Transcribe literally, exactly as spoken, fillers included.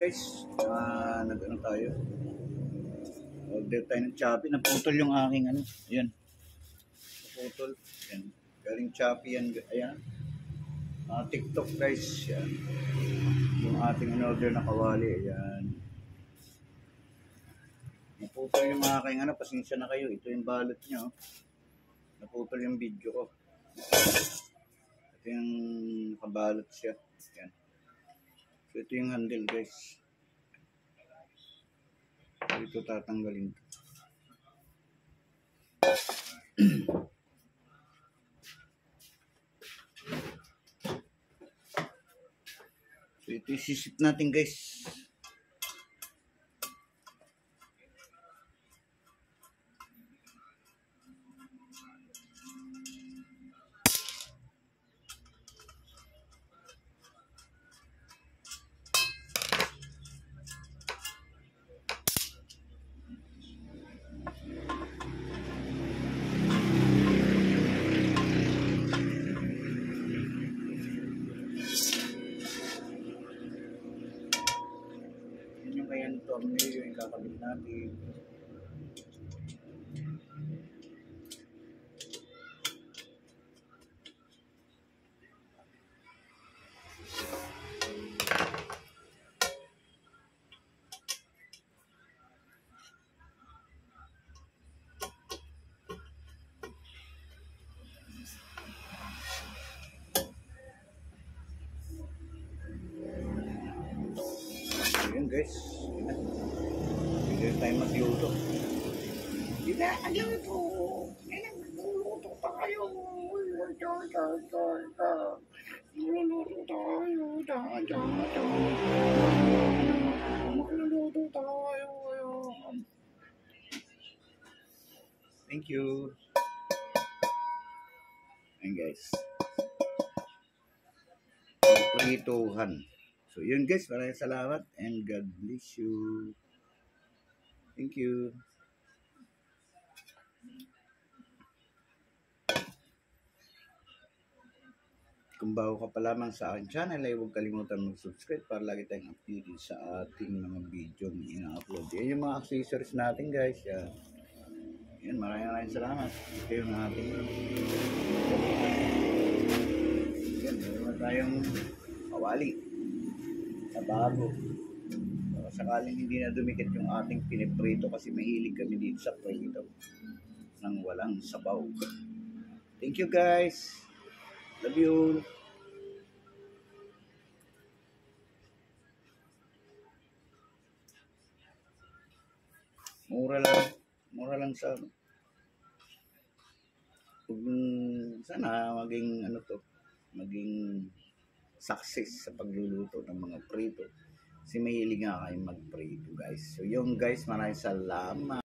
Guys, uh, nag-ano tayo? Order tayo ng Shopee. Naputol yung aking ano. Ayan. Naputol. Ayan. Galing Shopee yan. Ayan. Uh, TikTok guys. Ayan. Yung ating in-order na kawali. Ayan. Naputol yung aking ano. Pasensya na kayo. Ito yung balot nyo. Naputol yung video ko. Ito yung nakabalot siya. Ayan. So ito yung handle guys. Ito tatanggalin. So ito isisip natin guys. Ayan, tornilyo yung kakabit natin. Ayan guys. Hindi tayo magluto. Hindi na magluto. Hindi na magluto pa kayo. Magluluto tayo. Magluluto tayo. Thank you. Ayan guys. Prituhan. So yun guys, maraming salamat and God bless you. Thank you. Kung bago ka pa lamang sa aking channel ay huwag kalimutan mag-subscribe para lagi tayong updated sa ating mga video na ina-upload. Yan yung mga accessories natin guys. Yan, yan maraming maraming salamat. Ito yung ating yan, meron tayong kawali sa bago. So, sakaling hindi na dumikit yung ating piniprito kasi mahilig kami dito sa prito nang walang sabaw. Thank you guys. Love you. Mura lang. Mura lang sa sana maging ano to, maging success sa pagluluto ng mga prito. Kasi mahilig nga kayo magprito guys. So yung guys, maraming salamat.